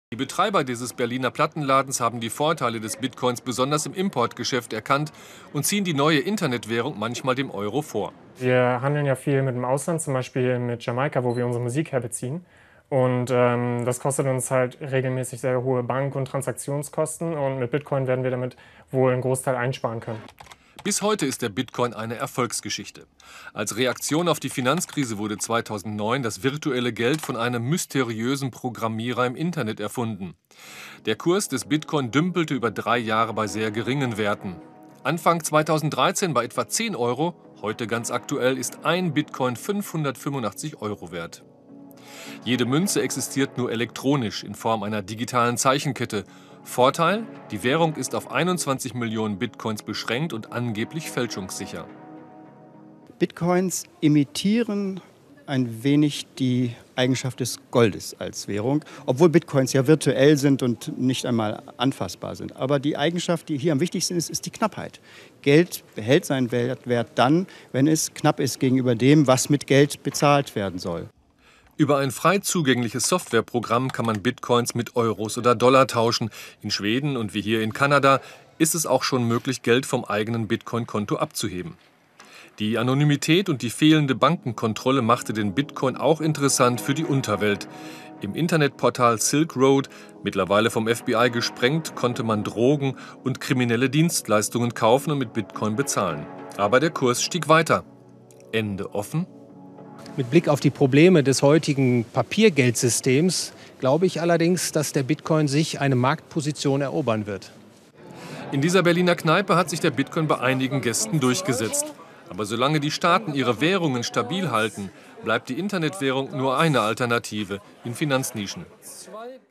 Die Betreiber dieses Berliner Plattenladens haben die Vorteile des Bitcoins besonders im Importgeschäft erkannt und ziehen die neue Internetwährung manchmal dem Euro vor. Wir handeln ja viel mit dem Ausland, zum Beispiel mit Jamaika, wo wir unsere Musik herbeziehen. Und das kostet uns halt regelmäßig sehr hohe Bank- und Transaktionskosten. Und mit Bitcoin werden wir damit wohl einen Großteil einsparen können. Bis heute ist der Bitcoin eine Erfolgsgeschichte. Als Reaktion auf die Finanzkrise wurde 2009 das virtuelle Geld von einem mysteriösen Programmierer im Internet erfunden. Der Kurs des Bitcoin dümpelte über 3 Jahre bei sehr geringen Werten. Anfang 2013 bei etwa 10 Euro, heute ganz aktuell ist ein Bitcoin 585 Euro wert. Jede Münze existiert nur elektronisch in Form einer digitalen Zeichenkette. Vorteil: Die Währung ist auf 21 Millionen Bitcoins beschränkt und angeblich fälschungssicher. Bitcoins imitieren ein wenig die Eigenschaft des Goldes als Währung, obwohl Bitcoins ja virtuell sind und nicht einmal anfassbar sind. Aber die Eigenschaft, die hier am wichtigsten ist, ist die Knappheit. Geld behält seinen Wert dann, wenn es knapp ist gegenüber dem, was mit Geld bezahlt werden soll. Über ein frei zugängliches Softwareprogramm kann man Bitcoins mit Euros oder Dollar tauschen. In Schweden und wie hier in Kanada ist es auch schon möglich, Geld vom eigenen Bitcoin-Konto abzuheben. Die Anonymität und die fehlende Bankenkontrolle machte den Bitcoin auch interessant für die Unterwelt. Im Internetportal Silk Road, mittlerweile vom FBI gesprengt, konnte man Drogen und kriminelle Dienstleistungen kaufen und mit Bitcoin bezahlen. Aber der Kurs stieg weiter. Ende offen? Mit Blick auf die Probleme des heutigen Papiergeldsystems glaube ich allerdings, dass der Bitcoin sich eine Marktposition erobern wird. In dieser Berliner Kneipe hat sich der Bitcoin bei einigen Gästen durchgesetzt. Aber solange die Staaten ihre Währungen stabil halten, bleibt die Internetwährung nur eine Alternative in Finanznischen.